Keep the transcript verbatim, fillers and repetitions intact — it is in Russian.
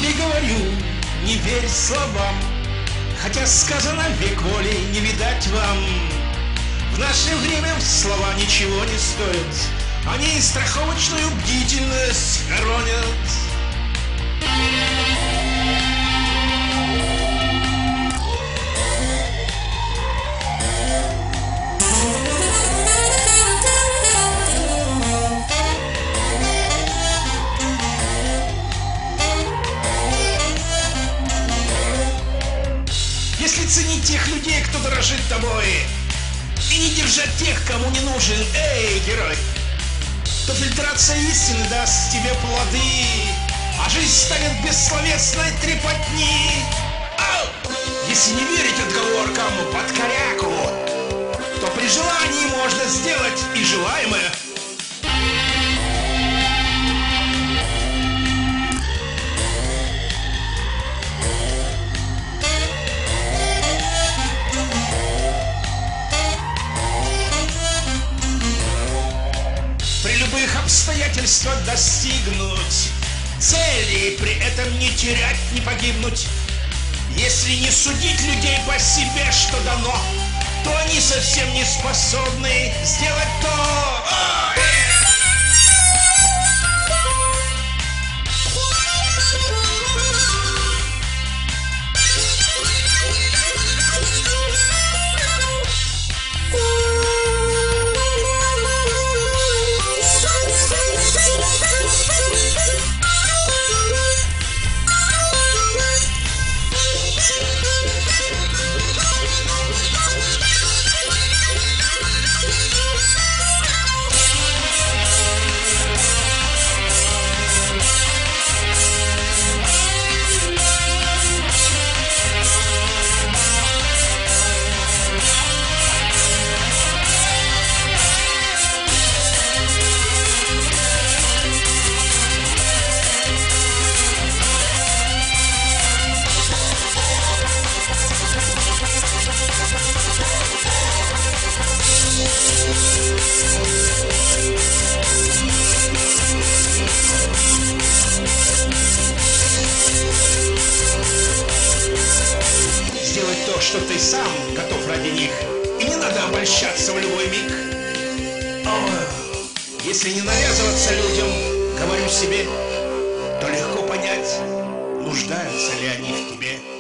тебе говорю, не верь словам, хотя сказано век воли не видать вам. В наше время слова ничего не стоят, они страховочную бдительность хоронят. Если ценить тех людей, кто дорожит тобой, и не держать тех, кому не нужен, эй, герой, то фильтрация истины даст тебе плоды, а жизнь станет бессловесной трепотни. Ау! Если не верить отговоркам под коряку, то при желании можно сделать и желаемое. Обстоятельства достигнуть цели, при этом не терять, не погибнуть. Если не судить людей по себе, что дано, то они совсем не способны сделать то. То, что ты сам готов ради них, и не надо обольщаться в любой миг. О, если не навязываться людям, говорю себе, то легко понять, нуждаются ли они в тебе.